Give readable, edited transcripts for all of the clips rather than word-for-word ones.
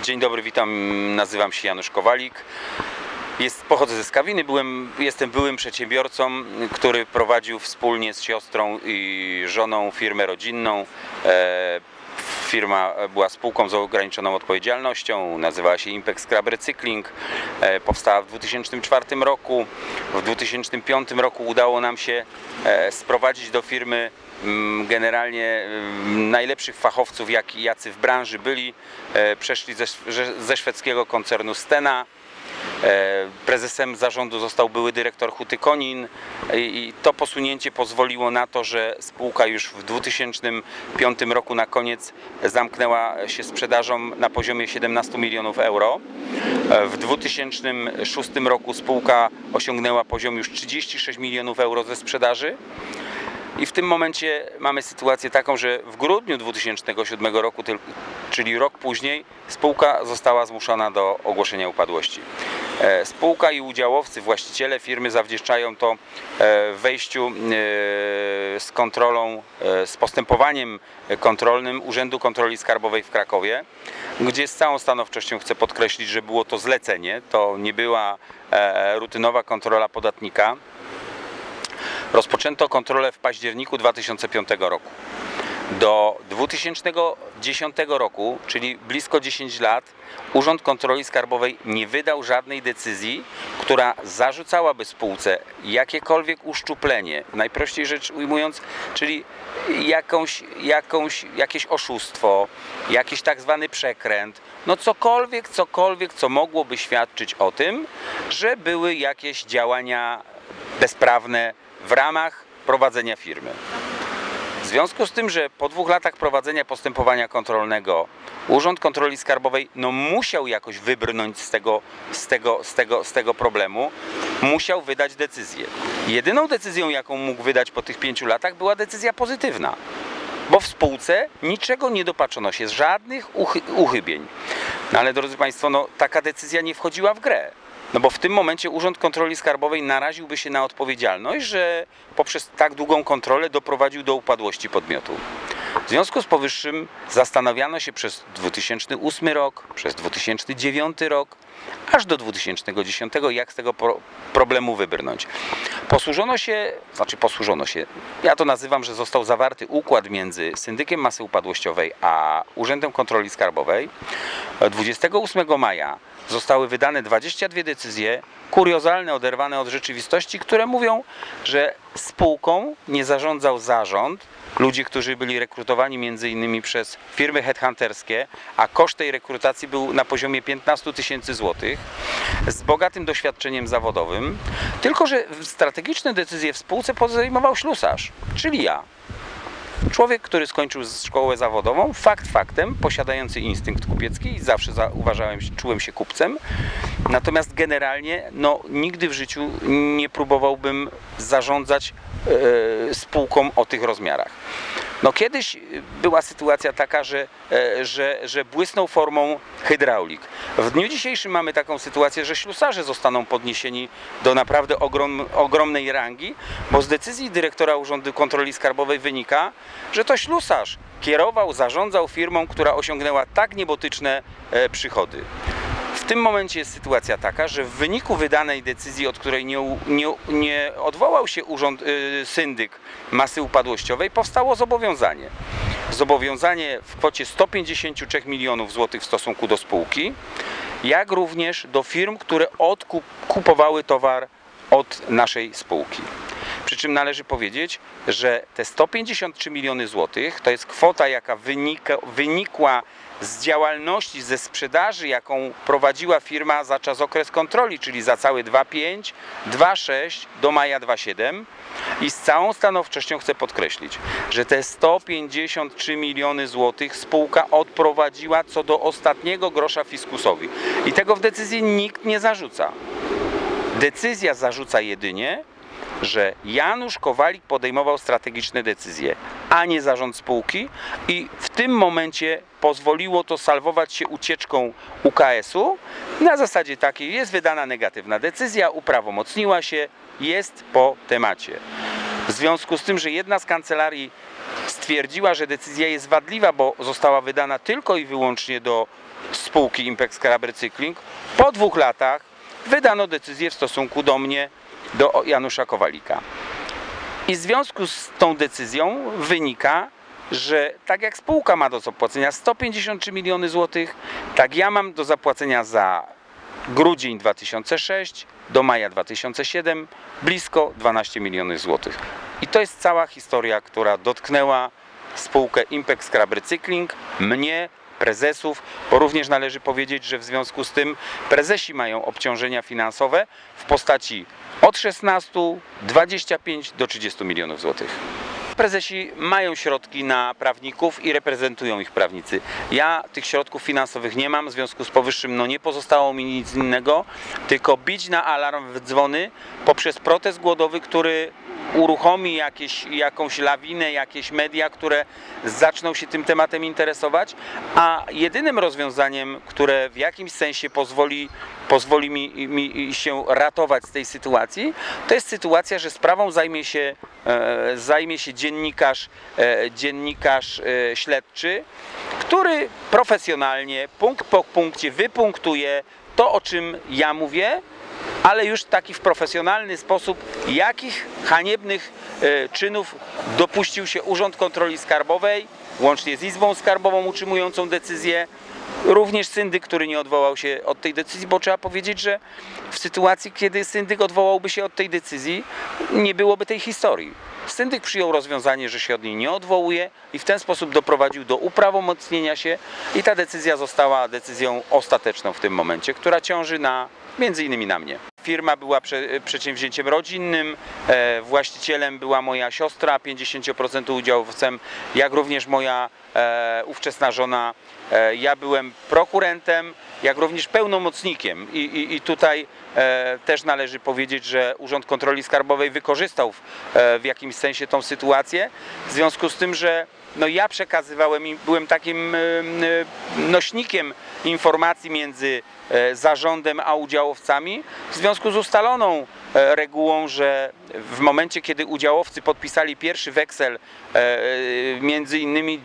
Dzień dobry, witam, nazywam się Janusz Kowalik. Pochodzę ze Skawiny, jestem byłym przedsiębiorcą, który prowadził wspólnie z siostrą i żoną firmę rodzinną. Firma była spółką z ograniczoną odpowiedzialnością, nazywała się Impact Scrap Recycling, powstała w 2004 roku. W 2005 roku udało nam się sprowadzić do firmy generalnie najlepszych fachowców, jacy w branży byli. Przeszli ze szwedzkiego koncernu Stena. Prezesem zarządu został były dyrektor Huty Konin i to posunięcie pozwoliło na to, że spółka już w 2005 roku na koniec zamknęła się sprzedażą na poziomie 17 milionów euro. W 2006 roku spółka osiągnęła poziom już 36 milionów euro ze sprzedaży. I w tym momencie mamy sytuację taką, że w grudniu 2007 roku, czyli rok później, spółka została zmuszona do ogłoszenia upadłości. Spółka i udziałowcy, właściciele firmy zawdzięczają to wejściu z kontrolą, z postępowaniem kontrolnym Urzędu Kontroli Skarbowej w Krakowie, gdzie z całą stanowczością chcę podkreślić, że było to zlecenie, to nie była rutynowa kontrola podatnika. Rozpoczęto kontrolę w październiku 2005 roku. Do 2010 roku, czyli blisko 10 lat, Urząd Kontroli Skarbowej nie wydał żadnej decyzji, która zarzucałaby spółce jakiekolwiek uszczuplenie, najprościej rzecz ujmując, czyli jakieś oszustwo, jakiś tak zwany przekręt, no cokolwiek, co mogłoby świadczyć o tym, że były jakieś działania bezprawne w ramach prowadzenia firmy. W związku z tym, że po 2 latach prowadzenia postępowania Urząd Kontroli Skarbowej musiał jakoś wybrnąć z tego problemu, musiał wydać decyzję. Jedyną decyzją, jaką mógł wydać po tych 5 latach, była decyzja pozytywna, bo w spółce niczego nie dopatrzono się, żadnych uchybień. No ale drodzy Państwo, taka decyzja nie wchodziła w grę. Bo w tym momencie Urząd Kontroli Skarbowej naraziłby się na odpowiedzialność, że poprzez tak długą kontrolę doprowadził do upadłości podmiotu. W związku z powyższym zastanawiano się przez 2008 rok, przez 2009 rok, aż do 2010, jak z tego problemu wybrnąć. Posłużono się, ja to nazywam, że został zawarty układ między Syndykiem Masy Upadłościowej a Urzędem Kontroli Skarbowej. 28 maja zostały wydane 22 decyzje, kuriozalne, oderwane od rzeczywistości, które mówią, że spółką nie zarządzał zarząd, ludzie, którzy byli rekrutowani m.in. przez firmy headhunterskie, a koszt tej rekrutacji był na poziomie 15 000 złotych, z bogatym doświadczeniem zawodowym, tylko że strategiczne decyzje w spółce podejmował ślusarz, czyli ja. Człowiek, który skończył szkołę zawodową, fakt faktem, posiadający instynkt kupiecki, zawsze czułem się kupcem, natomiast generalnie nigdy w życiu nie próbowałbym zarządzać spółką o tych rozmiarach. Kiedyś była sytuacja taka, że błysnął formą hydraulik. W dniu dzisiejszym mamy taką sytuację, że ślusarze zostaną podniesieni do naprawdę ogromnej rangi, bo z decyzji dyrektora Urzędu Kontroli Skarbowej wynika, że to ślusarz kierował, zarządzał firmą, która osiągnęła tak niebotyczne przychody. W tym momencie jest sytuacja taka, że w wyniku wydanej decyzji, od której nie odwołał się syndyk masy upadłościowej, powstało zobowiązanie. Zobowiązanie w kwocie 153 milionów złotych w stosunku do spółki, jak również do firm, które kupowały towar od naszej spółki. Przy czym należy powiedzieć, że te 153 miliony złotych to jest kwota, jaka wynikła z działalności, ze sprzedaży, jaką prowadziła firma za okres kontroli, czyli za cały 2.5, 2.6 do maja 2.7. I z całą stanowczością chcę podkreślić, że te 153 miliony złotych spółka odprowadziła co do ostatniego grosza fiskusowi. I tego w decyzji nikt nie zarzuca. Decyzja zarzuca jedynie, że Janusz Kowalik podejmował strategiczne decyzje, a nie zarząd spółki, i w tym momencie pozwoliło to salwować się ucieczką UKS-u. Na zasadzie takiej: jest wydana negatywna decyzja, uprawomocniła się, jest po temacie. W związku z tym, że jedna z kancelarii stwierdziła, że decyzja jest wadliwa, bo została wydana tylko i wyłącznie do spółki Impex Scrap Recycling, po 2 latach wydano decyzję w stosunku do mnie, do Janusza Kowalika. I w związku z tą decyzją wynika, że tak jak spółka ma do zapłacenia 153 miliony złotych, tak ja mam do zapłacenia za grudzień 2006 do maja 2007 blisko 12 milionów złotych. I to jest cała historia, która dotknęła spółkę Impex Scrap Recycling, mnie, prezesów, bo również należy powiedzieć, że w związku z tym prezesi mają obciążenia finansowe w postaci od 16, 25 do 30 milionów złotych. Prezesi mają środki na prawników i reprezentują ich prawnicy. Ja tych środków finansowych nie mam, w związku z powyższym nie pozostało mi nic innego, tylko bić na alarm w dzwony poprzez protest głodowy, który uruchomi jakąś lawinę, jakieś media, które zaczną się tym tematem interesować, a jedynym rozwiązaniem, które w jakimś sensie pozwoli mi się ratować z tej sytuacji, to jest sytuacja, że sprawą zajmie się dziennikarz śledczy, który profesjonalnie, punkt po punkcie wypunktuje to, o czym ja mówię, ale już taki w profesjonalny sposób, jakich haniebnych czynów dopuścił się Urząd Kontroli Skarbowej, łącznie z Izbą Skarbową utrzymującą decyzję, również syndyk, który nie odwołał się od tej decyzji, bo trzeba powiedzieć, że w sytuacji, kiedy syndyk odwołałby się od tej decyzji, nie byłoby tej historii. Syndyk przyjął rozwiązanie, że się od niej nie odwołuje i w ten sposób doprowadził do uprawomocnienia się i ta decyzja została decyzją ostateczną w tym momencie, która ciąży między innymi na mnie. Firma była przedsięwzięciem rodzinnym, właścicielem była moja siostra, 50% udziałowcem, jak również moja ówczesna żona. Ja byłem prokurentem, jak również pełnomocnikiem i tutaj też należy powiedzieć, że Urząd Kontroli Skarbowej wykorzystał w jakimś sensie tą sytuację, w związku z tym, że ja przekazywałem i byłem takim nośnikiem informacji między zarządem a udziałowcami w związku z ustaloną regułą, że w momencie, kiedy udziałowcy podpisali pierwszy weksel, między innymi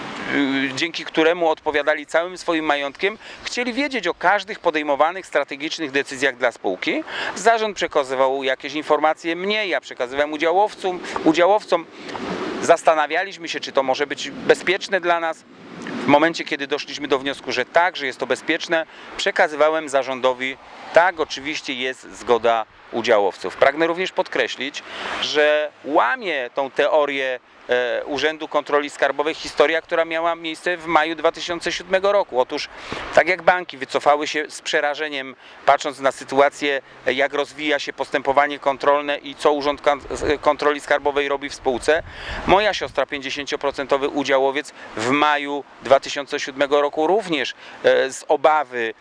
dzięki któremu odpowiadali całym swoim majątkiem, chcieli wiedzieć o każdych podejmowanych strategicznych decyzjach dla spółki. Zarząd przekazywał jakieś informacje mnie, ja przekazywałem udziałowcom. Zastanawialiśmy się, czy to może być bezpieczne dla nas. W momencie, kiedy doszliśmy do wniosku, że tak, że jest to bezpieczne, przekazywałem zarządowi, tak, oczywiście jest zgoda udziałowców. Pragnę również podkreślić, że łamie tą teorię Urzędu Kontroli Skarbowej historia, która miała miejsce w maju 2007 roku. Otóż tak jak banki wycofały się z przerażeniem, patrząc na sytuację, jak rozwija się postępowanie kontrolne i co Urząd Kontroli Skarbowej robi w spółce, moja siostra, 50% udziałowiec, w maju 2007 roku również z obawy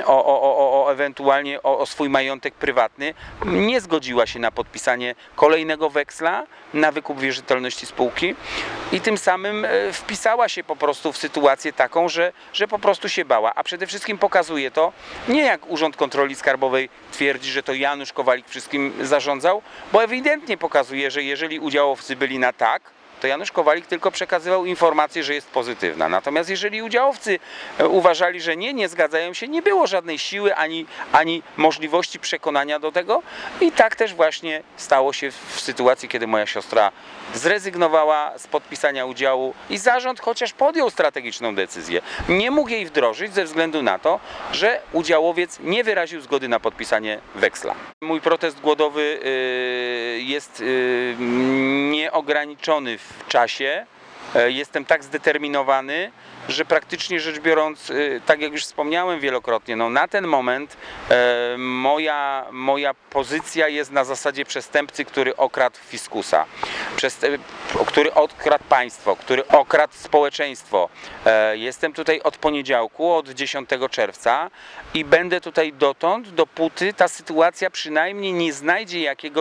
ewentualnie o swój majątek prywatny nie zgodziła się na podpisanie kolejnego weksla na wykup wierzytelności spółki i tym samym wpisała się po prostu w sytuację taką, że po prostu się bała. A przede wszystkim pokazuje to, nie jak Urząd Kontroli Skarbowej twierdzi, że to Janusz Kowalik wszystkim zarządzał, bo ewidentnie pokazuje, że jeżeli udziałowcy byli na tak, to Janusz Kowalik tylko przekazywał informację, że jest pozytywna. Natomiast jeżeli udziałowcy uważali, że nie zgadzają się, nie było żadnej siły ani możliwości przekonania do tego i tak też właśnie stało się w sytuacji, kiedy moja siostra zrezygnowała z podpisania udziału i zarząd, chociaż podjął strategiczną decyzję, nie mógł jej wdrożyć ze względu na to, że udziałowiec nie wyraził zgody na podpisanie weksla. Mój protest głodowy jest nieograniczony w czasie. Jestem tak zdeterminowany, że praktycznie rzecz biorąc, tak jak już wspomniałem wielokrotnie, na ten moment moja pozycja jest na zasadzie przestępcy, który okradł fiskusa, który okradł państwo, który okradł społeczeństwo. Jestem tutaj od poniedziałku, od 10 czerwca i będę tutaj dotąd, dopóty ta sytuacja przynajmniej nie znajdzie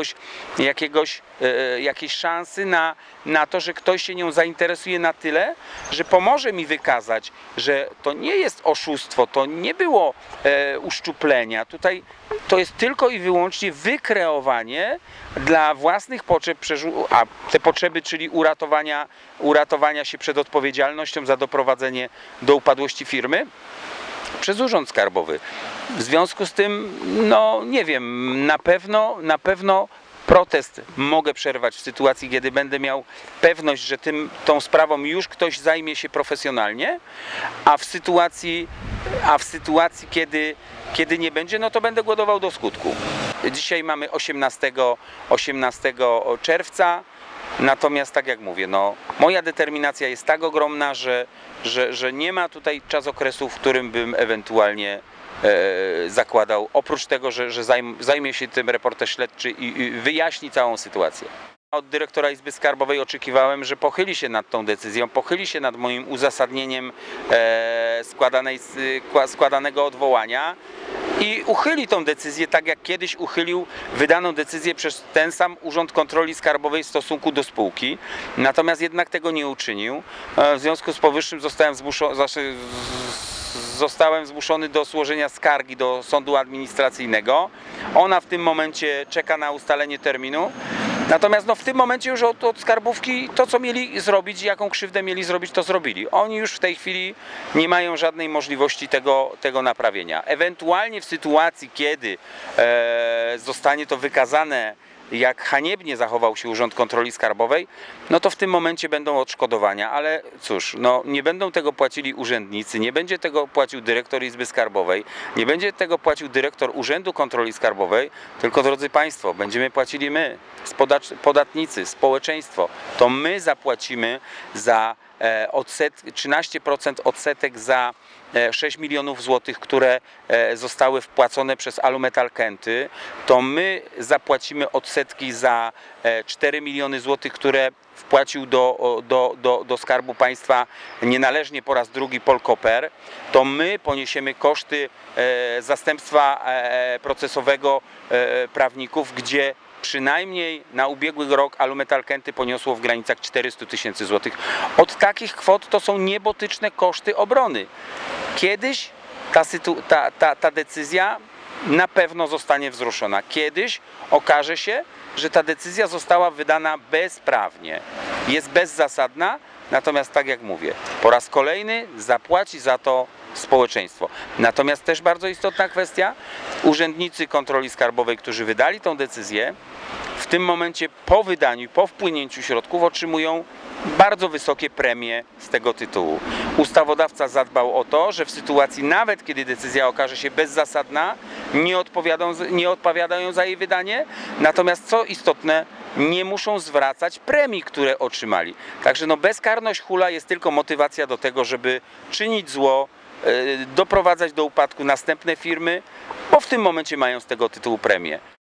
jakiejś szansy na to, że ktoś się nią zainteresuje na tyle, że pomoże mi wykazać, że to nie jest oszustwo, to nie było uszczuplenia. Tutaj to jest tylko i wyłącznie wykreowanie dla własnych potrzeb, a te potrzeby, czyli uratowania się przed odpowiedzialnością za doprowadzenie do upadłości firmy, przez Urząd Skarbowy. W związku z tym, no nie wiem, na pewno protest mogę przerwać w sytuacji, kiedy będę miał pewność, że tą sprawą już ktoś zajmie się profesjonalnie, a w sytuacji, kiedy nie będzie, no to będę głodował do skutku. Dzisiaj mamy 18 czerwca, natomiast tak jak mówię, no, moja determinacja jest tak ogromna, że nie ma tutaj czasokresu, w którym bym ewentualnie zakładał, oprócz tego, że zajmie się tym reporter śledczy i wyjaśni całą sytuację. Od dyrektora Izby Skarbowej oczekiwałem, że pochyli się nad tą decyzją, pochyli się nad moim uzasadnieniem składanego odwołania i uchyli tą decyzję, tak jak kiedyś uchylił wydaną decyzję przez ten sam Urząd Kontroli Skarbowej w stosunku do spółki. Natomiast jednak tego nie uczynił. W związku z powyższym zostałem zmuszony do złożenia skargi do sądu administracyjnego. Ona w tym momencie czeka na ustalenie terminu. Natomiast no, w tym momencie już od skarbówki to, co mieli zrobić, jaką krzywdę mieli zrobić, to zrobili. Oni już w tej chwili nie mają żadnej możliwości tego naprawienia. Ewentualnie w sytuacji, kiedy zostanie to wykazane, jak haniebnie zachował się Urząd Kontroli Skarbowej, no to w tym momencie będą odszkodowania, ale cóż, no nie będą tego płacili urzędnicy, nie będzie tego płacił dyrektor Izby Skarbowej, nie będzie tego płacił dyrektor Urzędu Kontroli Skarbowej, tylko drodzy Państwo, będziemy płacili my, podatnicy, społeczeństwo. To my zapłacimy za 13% odsetek za 6 milionów złotych, które zostały wpłacone przez Alumetal Kęty, to my zapłacimy odsetki za 4 miliony złotych, które wpłacił do Skarbu Państwa nienależnie po raz drugi Polkoper, to my poniesiemy koszty zastępstwa procesowego prawników, gdzie przynajmniej na ubiegły rok Alumetal Kęty poniosło w granicach 400 000 złotych. Od takich kwot to są niebotyczne koszty obrony. Kiedyś ta decyzja na pewno zostanie wzruszona. Kiedyś okaże się, że ta decyzja została wydana bezprawnie. Jest bezzasadna, natomiast tak jak mówię, po raz kolejny zapłaci za to społeczeństwo. Natomiast też bardzo istotna kwestia, urzędnicy kontroli skarbowej, którzy wydali tą decyzję, w tym momencie po wydaniu, po wpłynięciu środków otrzymują bardzo wysokie premie z tego tytułu. Ustawodawca zadbał o to, że w sytuacji nawet kiedy decyzja okaże się bezzasadna, nie odpowiadają za jej wydanie, natomiast co istotne, nie muszą zwracać premii, które otrzymali. Także no, bezkarność hula jest tylko motywacja do tego, żeby czynić zło, doprowadzać do upadku następne firmy, bo w tym momencie mają z tego tytułu premię.